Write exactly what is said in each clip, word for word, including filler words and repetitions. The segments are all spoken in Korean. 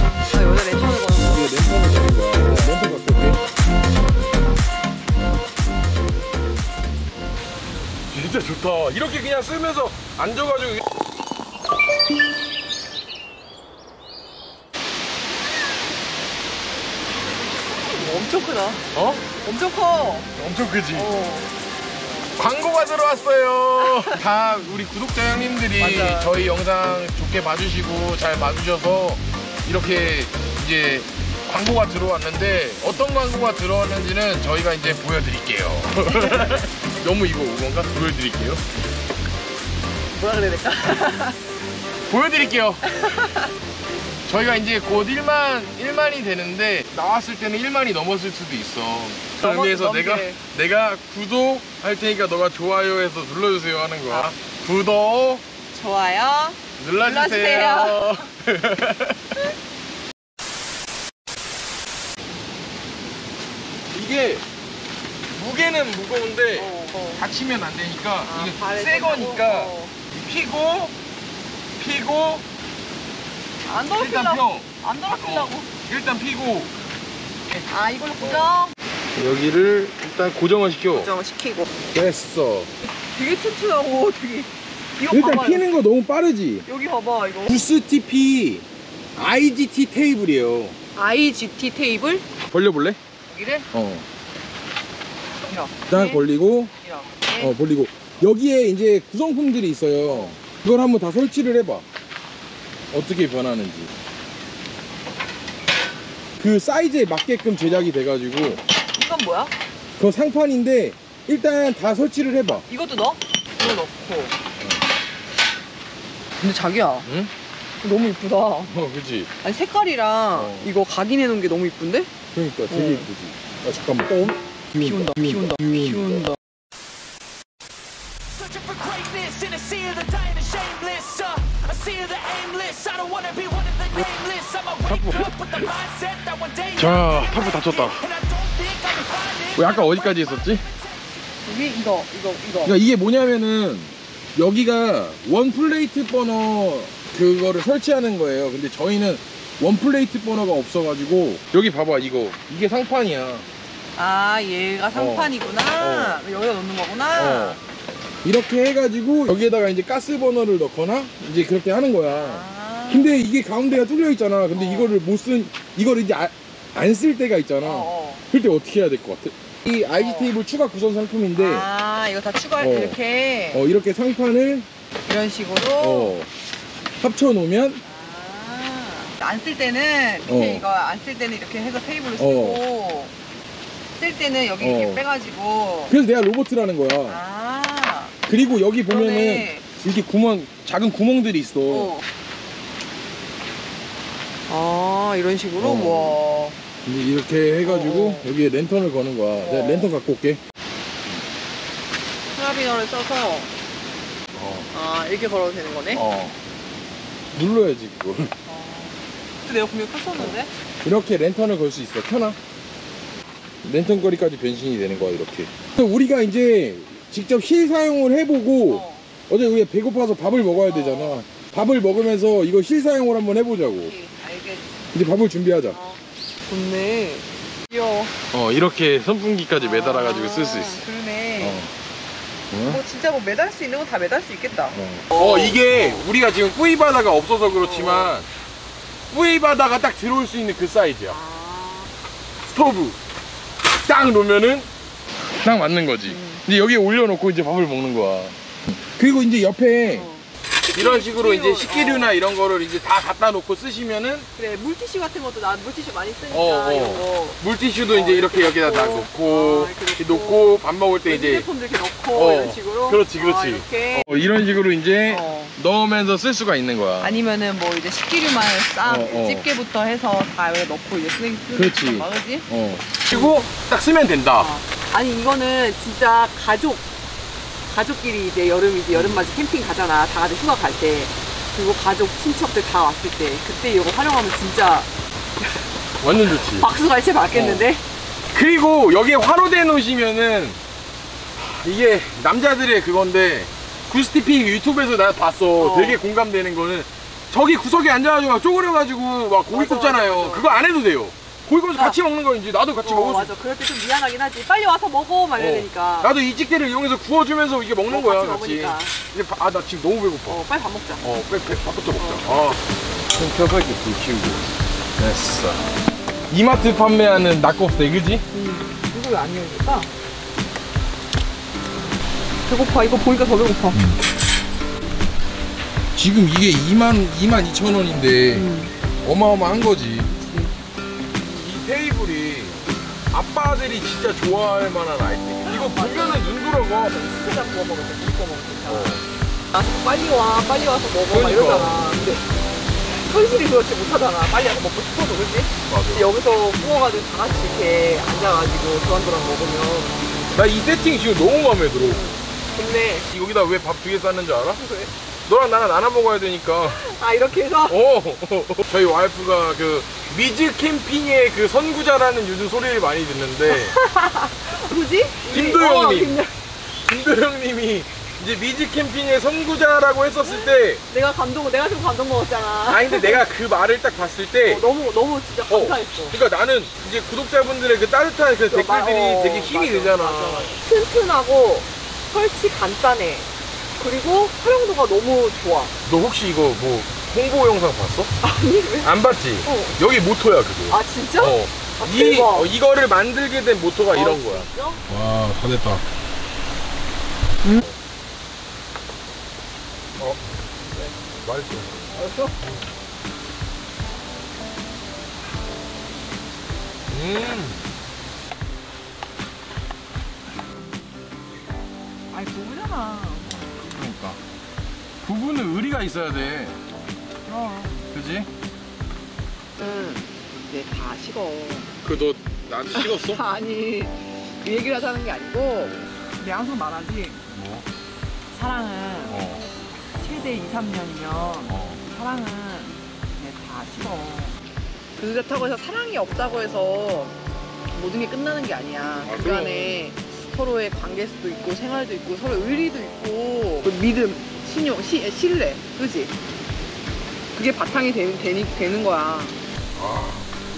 아, 여기다 랜턴을 거는 거. 이거 랜턴을 거는 거야. 랜턴 갖고 올게. 진짜 좋다. 이렇게 그냥 쓰면서 앉아가지고. 엄청 크다. 어? 엄청 커. 엄청 크지? 어. 광고가 들어왔어요. 다 우리 구독자 형님들이 맞아. 저희 영상 좋게 봐주시고 잘 봐주셔서 이렇게 이제 광고가 들어왔는데 어떤 광고가 들어왔는지는 저희가 이제 보여드릴게요. 너무 이거 뭔가 보여드릴게요. 뭐라 그래야 될까? 보여드릴게요. 저희가 이제 곧 일만, 일만이 되는데 나왔을 때는 일만이 넘었을 수도 있어. 그런 의미에서 넘게. 내가 내가 구독 할 테니까 너가 좋아요해서 눌러주세요 하는 거야. 아. 구독 좋아요. 눌러주세요. 이게 무게는 무거운데 어, 어. 다치면 안 되니까 아, 이게 발에 새 거니까 어. 피고 피고 안 일단 더럽히려고. 펴. 안 더럽히려고. 어, 일단 피고 아, 이걸로 고정. 여기를 일단 고정을 시켜. 고정을 시키고. 됐어. 되게 튼튼하고 되게. 이거 일단 봐봐. 피는 거 너무 빠르지? 여기 봐봐, 이거. 부스티피 아이지티 테이블이에요. 아이지티 테이블? 벌려볼래? 여기를 어. 이렇게. 딱 벌리고 이렇게. 어 벌리고 여기에 이제 구성품들이 있어요. 그걸 한번 다 설치를 해봐. 어떻게 변하는지. 그 사이즈에 맞게끔 제작이 돼가지고. 이건 뭐야? 그 상판인데 일단 다 설치를 해봐. 이것도 넣어? 이거 넣고. 근데 자기야, 응? 너무 이쁘다. 어 그치. 아니 색깔이랑 어. 이거 각인해 놓은 게 너무 이쁜데? 그러니까 되게 어. 예쁘지. 아 잠깐만. 어, 비 온다, 비 온다, 비 온다. 자, 타프 다쳤다. 왜 아까 어디까지 있었지? 여기 이거, 이거, 이거. 그러니까 이게 뭐냐면은 여기가 원 플레이트 버너 그거를 설치하는 거예요. 근데 저희는 원 플레이트 버너가 없어가지고 여기 봐봐 이거 이게 상판이야. 아, 얘가 상판이구나. 어. 여기다 넣는 거구나. 어. 이렇게 해가지고 여기에다가 이제 가스 버너를 넣거나 이제 그렇게 하는 거야. 아. 근데 이게 가운데가 뚫려 있잖아. 근데 어. 이거를 못 쓴, 이거를 이제 안 쓸 때가 있잖아. 어, 어. 그럴 때 어떻게 해야 될 것 같아? 이 아이지 어. 테이블 추가 구성 상품인데 아, 이거 다 추가, 어. 이렇게. 어, 이렇게 상판을 이런 식으로. 어, 합쳐 놓으면 아, 안 쓸 때는 이렇게 어. 이거 안 쓸 때는 이렇게 해서 테이블을 쓰고 쓸 때는 여기 이렇게 어. 빼가지고. 그래서 내가 로봇이라는 거야. 아, 그리고 여기 보면은 그러네. 이렇게 구멍, 작은 구멍들이 있어. 어. 아, 이런 식으로. 어. 와. 이제 이렇게 해가지고 어. 여기에 랜턴을 거는 거야. 어. 내가 랜턴 갖고 올게. 카라비너를 써서 어. 아, 이렇게 걸어도 되는 거네. 어. 눌러야지 그걸. 어. 근데 내가 분명 켰었는데. 이렇게 랜턴을 걸 수 있어. 켜놔. 랜턴 거리까지 변신이 되는 거야 이렇게. 그래서 우리가 이제 직접 실 사용을 해보고 어. 어제 우리가 배고파서 밥을 먹어야 되잖아. 어. 밥을 먹으면서 이거 실 사용을 한번 해보자고. 오케이, 알겠어. 이제 밥을 준비하자. 어. 좋네. 귀여워. 어 이렇게 선풍기까지 아, 매달아가지고 쓸 수 있어. 그러네. 어. 어? 뭐 진짜 뭐 매달 수 있는 건 다 매달 수 있겠다. 어 이게 우리가 지금 뿌이 바다가 없어서 그렇지만 뿌이 바다가 딱 들어올 수 있는 그 사이즈야. 아. 스토브 딱 놓으면은 딱 맞는 거지. 음. 이제 여기에 올려놓고 이제 밥을 먹는 거야. 그리고 이제 옆에 어. 이런 식으로 이제 식기류, 식기류나 어. 이런 거를 이제 다 갖다 놓고 쓰시면은 그래, 물티슈 같은 것도 나 물티슈 많이 쓰니까 어, 어. 이런 거. 물티슈도 어, 이제 이렇게 이렇게 여기다 다 놓고. 놓고 아, 이렇게 이렇게 놓고. 놓고 밥 먹을 때 이제 휴대폰도 이렇게 넣고 어, 이런 식으로. 그렇지, 그렇지. 아, 이렇게. 어, 이런 식으로 이제 어. 넣으면서 쓸 수가 있는 거야. 아니면은 뭐 이제 식기류만 싹 어, 어. 집게부터 해서 다 여기 넣고 이제 쓰는 그렇지. 쓰는 거지? 그지? 어. 그리고 딱 쓰면 된다. 어. 아니 이거는 진짜 가족 가족끼리 이제 여름 이제 여름맞이 캠핑 가잖아. 다 같이 휴가 갈 때. 그리고 가족 친척들 다 왔을 때 그때 이거 활용하면 진짜 완전 좋지. 박수갈채 맞겠는데? 어. 그리고 여기에 화로대 놓으시면은 이게 남자들의 그건데 구스티피 유튜브에서 내가 봤어. 어. 되게 공감되는 거는 저기 구석에 앉아가지고 막 쪼그려가지고 막 고기 맞아, 굽잖아요. 맞아, 맞아. 그거 안 해도 돼요. 고기 굽어서 아. 같이 먹는 거 이제 나도 같이 어, 먹을 수 맞아. 그럴 때 좀 미안하긴 하지. 빨리 와서 먹어 막 이래야 되니까. 나도 이 찌개를 이용해서 구워주면서 이게 먹는 어, 거야, 같이 같이. 먹으니까. 이제 아, 나 지금 너무 배고파. 어, 빨리 밥 먹자. 어, 빨리 배- 밥부터 먹자. 아. 좀 펴서 이렇게 불 키우고. 됐어. 이마트 판매하는 낙곱새, 그지? 음, 이거 왜 안 열릴까? 배고파. 이거 보니까 더 배고파. 지금 이게 이만, 이만 이천 원인데 음. 어마어마한 거지. 이 테이블이 아빠들이 진짜 좋아할 만한 아이템. 이거 보면은 눈 돌아가. 수제자 구워 먹을 때, 국 구워 먹을 때. 어. 아, 빨리 와, 빨리 와서 먹어. 막 그러니까. 이러잖아. 근데 현실이 그렇지 못하잖아. 빨리 와서 먹고 싶어도, 그치? 맞아. 근데 여기서 구워가지고 다 같이 이렇게 앉아가지고 도란도란 먹으면 나 이 세팅 지금 너무 마음에 들어. 좋네. 여기다 왜 밥 두 개 쌌는지 알아? 그래? 너랑 나랑 나눠 먹어야 되니까. 아, 이렇게 해서? 어. 저희 와이프가 그 미즈 캠핑의 그 선구자라는 요즘 소리를 많이 듣는데 누구지? 김도영님. 어, 김... 김도영님이 이제 미즈 캠핑의 선구자라고 했었을 때, 내가 감동, 내가 지금 감동 먹었잖아. 아니 근데 내가 그 말을 딱 봤을 때 어, 너무, 너무 진짜 어, 감사했어. 그러니까 나는 이제 구독자분들의 그 따뜻한 그 댓글들이 어, 되게 힘이 맞아, 되잖아. 맞아, 맞아. 튼튼하고 설치 간단해. 그리고 활용도가 너무 좋아. 너 혹시 이거 뭐 홍보 영상 봤어? 아니, 왜? 안 봤지? 어. 여기 모토야 그거. 아, 진짜? 어. 아, 이, 대박. 어, 이거를 만들게 된 모토가 아, 이런 거야. 진짜? 와, 다 됐다. 음. 어? 맛있어. 알았어? 음. 아니, 부부잖아. 그러니까. 부부는 의리가 있어야 돼. 어. 그지? 응. 이제 다 식어. 그 너 나한테 식었어? 아니, 그 얘기를 하자는 게 아니고, 내가 항상 말하지. 뭐? 사랑은 어. 최대 이, 삼 년이면 어. 사랑은 이제 다 식어. 그렇다고 해서 사랑이 없다고 해서 모든 게 끝나는 게 아니야. 아, 그 안에 서로의 관계도 있고 생활도 있고 서로 의리도 있고 그 믿음, 신용, 시, 신뢰, 그지? 그게 바탕이 되, 되니, 되는 거야. 아.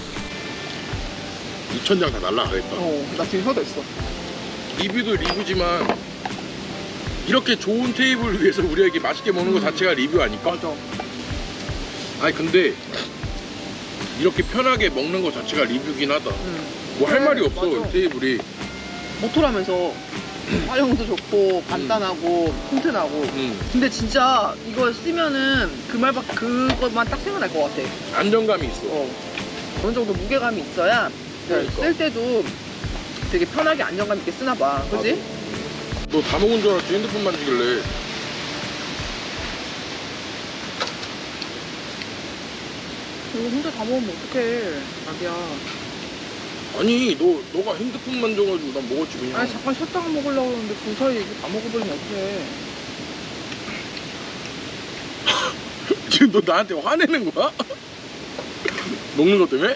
이천 장 다 날라가겠다. 어, 나 지금 혀도 있어. 리뷰도 리뷰지만 이렇게 좋은 테이블 위에서 우리에게 맛있게 먹는 거 음. 자체가 리뷰 아닐까? 맞아. 아니 근데 이렇게 편하게 먹는 거 자체가 리뷰긴 하다. 응. 뭐 할 그래, 말이 없어. 맞아. 이 테이블이. 모토라면서 활용도 좋고 간단하고 튼튼하고. 음. 근데 진짜 이거 쓰면은 그 말밖 그것만 딱 생각날 것 같아. 안정감이 있어. 어. 어느 정도 무게감이 있어야 그러니까. 쓸 때도 되게 편하게 안정감 있게 쓰나 봐. 그지? 너 다 먹은 줄 알았지? 핸드폰 만지길래. 이거 혼자 다 먹으면 어떡해. 자기야. 아니 너 너가 핸드폰 만져가지고 난 먹었지 그냥. 아니 잠깐 쉬었다가 먹으려고 했는데 그 사이에 이거 다 먹어버리면 어떡해. 지금 너 나한테 화내는 거야? 먹는 것 때문에?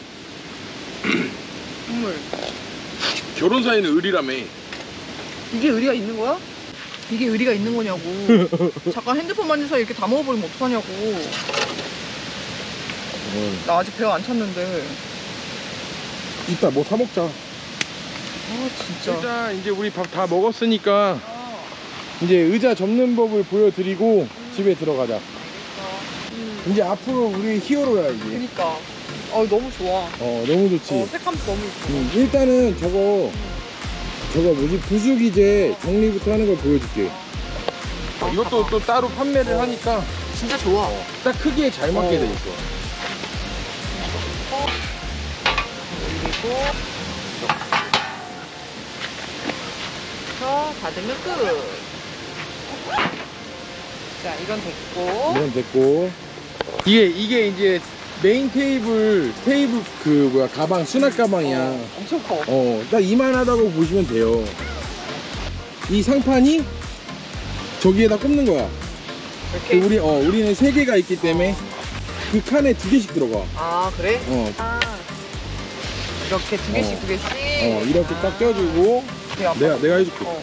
정말. 결혼 사이는 의리라며. 이게 의리가 있는 거야? 이게 의리가 있는 거냐고. 잠깐 핸드폰 만진 사이에 이렇게 다 먹어버리면 어떡하냐고. 응. 나 아직 배가 안 찼는데. 이따 뭐 사 먹자. 아 진짜. 일단 이제 우리 밥 다 먹었으니까 아, 이제 의자 접는 법을 보여드리고 음. 집에 들어가자. 음. 이제 앞으로 우리 히어로야 이제. 그니까. 어 너무 좋아. 어 너무 좋지. 어 색감도 너무 이쁘고. 음, 일단은 저거 저거 뭐지 부수기제 정리부터 하는 걸 보여줄게. 아, 이것도 봐봐. 또 따로 판매를 하니까 진짜 좋아. 딱 크기에 잘 맞게 어. 돼 있어. 올리고. 저 닫으면 끝. 자 이건 됐고. 이건 됐고. 이게 이게 이제 메인 테이블 테이블 그 뭐야 가방 수납 가방이야. 어, 엄청 커. 어, 딱 이만하다고 보시면 돼요. 이 상판이 저기에다 꼽는 거야. 그 이렇게. 우리 어 우리는 세 개가 있기 때문에 그 칸에 두 개씩 들어가. 아 그래? 어, 아 이렇게 두 개씩 어. 두 개씩. 어 이렇게 딱 껴주고 이렇게 아빠. 내가 내가 해줄게. 어.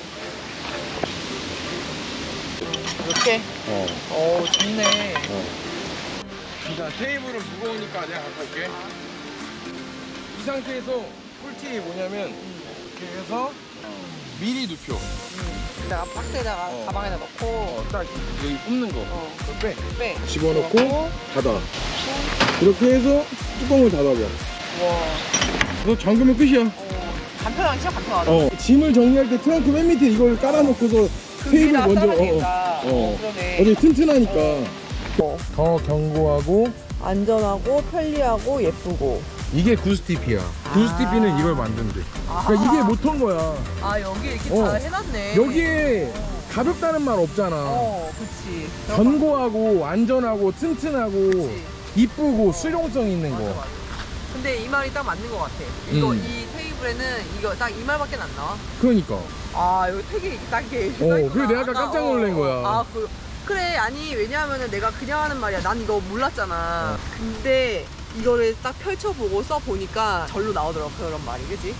이렇게. 어, 어 좋네. 어. 자, 테이블은 무거우니까 내가 갖고 올게. 이 상태에서 꿀팁이 뭐냐면 이렇게 해서 미리 눕혀. 내가 박스에다가 어. 가방에다 넣고 어, 딱 여기 굽는 거. 어. 그거 빼. 빼. 집어넣고 닫아. 이렇게 해서 뚜껑을 닫아봐. 와. 너 잠그면 끝이야. 어. 간편하게 진짜 간편하다. 어. 짐을 정리할 때 트렁크 맨 밑에 이걸 깔아놓고서 테이블 위에다 먼저. 깔아야 어, 되겠다. 어. 어. 그러네. 어제 튼튼하니까. 어. 더 견고하고. 안전하고 편리하고 예쁘고. 이게 구스티피야. 구스티피는 이걸 만든대. 그러니까 이게 못한 거야. 아 여기 이렇게 어. 다 해놨네. 여기에 가볍다는 말 없잖아. 어, 그치. 견고하고 안전하고 튼튼하고 그치. 이쁘고 수용성 있는 맞아, 거. 맞아. 근데 이 말이 딱 맞는 것 같아. 이거 음. 이 테이블에는 이거 딱 이 말밖에 안 나와. 그러니까. 아 여기 되게 이렇게 딱 이렇게 어, 써있구나. 그래, 내가 아까 깜짝 놀란 거야. 아 그, 그래 아니 왜냐하면은 내가 그냥 하는 말이야. 난 이거 몰랐잖아. 어. 근데 이거를 딱 펼쳐보고 써보니까 절로 나오더라고 그런 말이, 그지?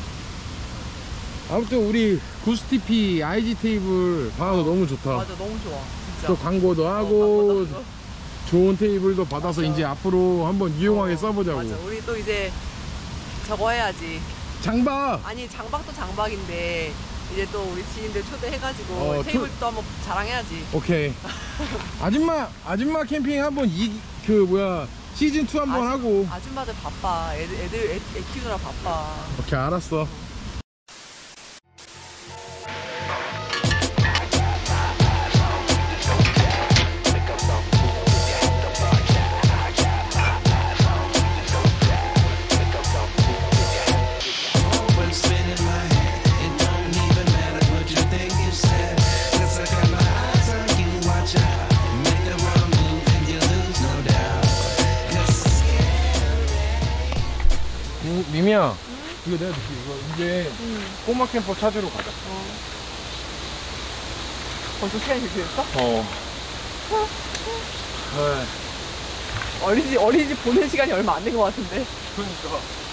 아무튼 우리 구스티피 아이지 테이블 받아서 너무 좋다. 맞아, 너무 좋아 진짜. 또 광고도 어, 하고 맞아, 맞아. 좋은 테이블도 받아서 맞아. 이제 앞으로 한번 유용하게 어, 써보자고. 맞아, 우리 또 이제 저거 해야지. 장박. 아니 장박도 장박인데 이제 또 우리 지인들 초대해가지고 어, 테이블 또 한번 자랑해야지. 오케이. 아줌마 아줌마 캠핑 한번 이 그 뭐야 시즌 이 한번 하고. 아줌마들 바빠. 애들 애들 애, 애 키우느라 바빠. 오케이, 알았어. 미- 미미야, 응? 이거 내가 느끼 이거 이제 응. 꼬마 캠퍼 찾으러 가자. 어. 벌써 시간이 그렇게 됐어? 어. 네. 어린이집 어린이집 보낸 시간이 얼마 안 된 것 같은데. 그러니까.